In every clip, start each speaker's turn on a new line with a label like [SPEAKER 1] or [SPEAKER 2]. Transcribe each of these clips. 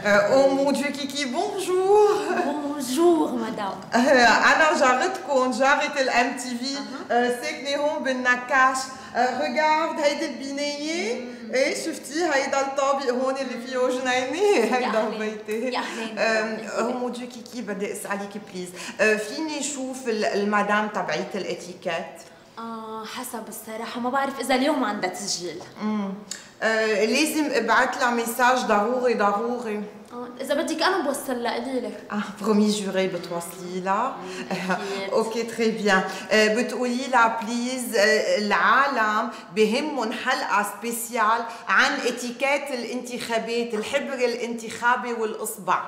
[SPEAKER 1] Oh mon Dieu, Kiki, bonjour.
[SPEAKER 2] Bonjour, madame.
[SPEAKER 1] أنا جارتكم جارة الام تي في ساكنة هون بالنكاش. ريغارد هيدي البناية. ايه شفتي هيدا الطابق هون اللي فيه جنينة هيدا بيتي.
[SPEAKER 2] يا اهلين.
[SPEAKER 1] او مون ديو كيكي بدي اسألك بليز فيني شوف المدام تبعيت الاتيكيت؟
[SPEAKER 2] حسب الصراحة ما بعرف إذا اليوم عندها تسجيل.
[SPEAKER 1] لازم ابعت لها ميساج ضروري.
[SPEAKER 2] إذا بدك أنا بوصل لها قولي لي.
[SPEAKER 1] برومي جوري بتوصلي لها؟ اوكي تري بيان. بتقولي لها بليز العالم بهمهم حلقة سبيسيال عن اتيكيت الانتخابات، الحبر الانتخابي والإصبع.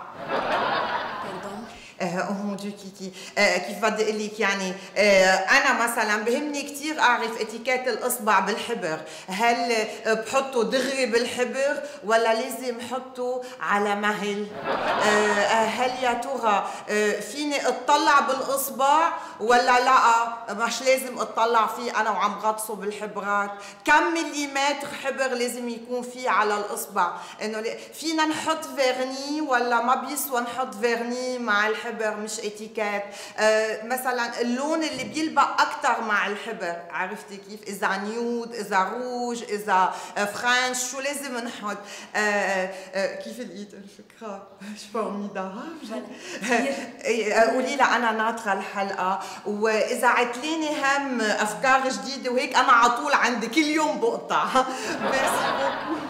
[SPEAKER 1] مون ديو كيكي كيف بدي اقول لك يعني انا مثلا بهمني كثير اعرف اتيكيت الاصبع بالحبر، هل بحطه دغري بالحبر ولا لازم احطه على مهل؟ هل يا ترى فيني اطلع بالاصبع ولا لا مش لازم اطلع فيه انا وعم غطسه بالحبرات؟ كم مليمتر حبر لازم يكون فيه على الاصبع؟ انه فينا نحط فيرني ولا ما بيسوى نحط فيرني مع الحبر مش اتيكيت؟ مثلا اللون اللي بيلبق اكثر مع الحبر عرفتي كيف؟ اذا نيود، اذا روج، اذا فرنش، شو لازم نحط؟ كيف لقيت الفكره؟ فورميدابل. قولي لها انا ناطره الحلقه، واذا عتليني هم افكار جديده وهيك انا على طول عندي كل يوم بقطع. ميرسي بوكو.